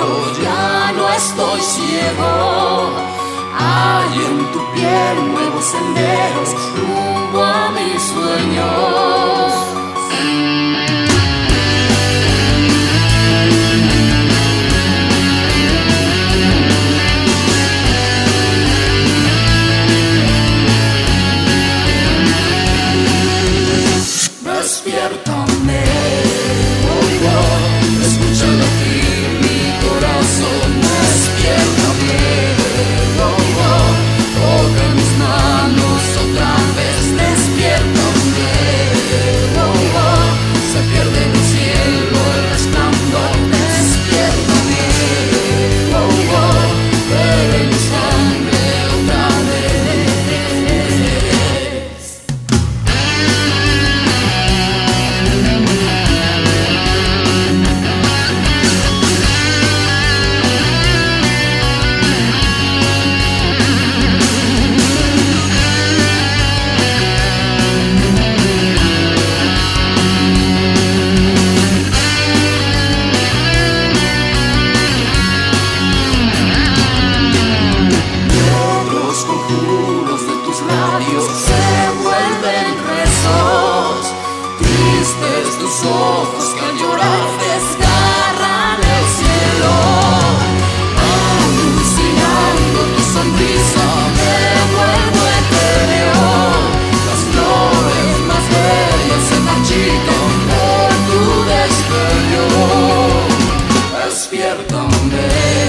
ya no estoy ciego. Hay en tu piel nuevos senderos rumbo a mis sueños. Despiértame, oh, oh, escucha latir mi corazón. Despiértame, oh, oh, toca mis manos otra vez. Despiértame, oh, oh, se pierde en el cielo el resplandor. Despiértame, oh, oh, bebe mi sangre otra vez. Los conjuros de tus labios se vuelven rezos. Tristes tus ojos que al llorar desgarran el cielo. Anunciando tu sonrisa me vuelvo etéreo. Las flores más bellas se marchitan por tu destello. Despiértame.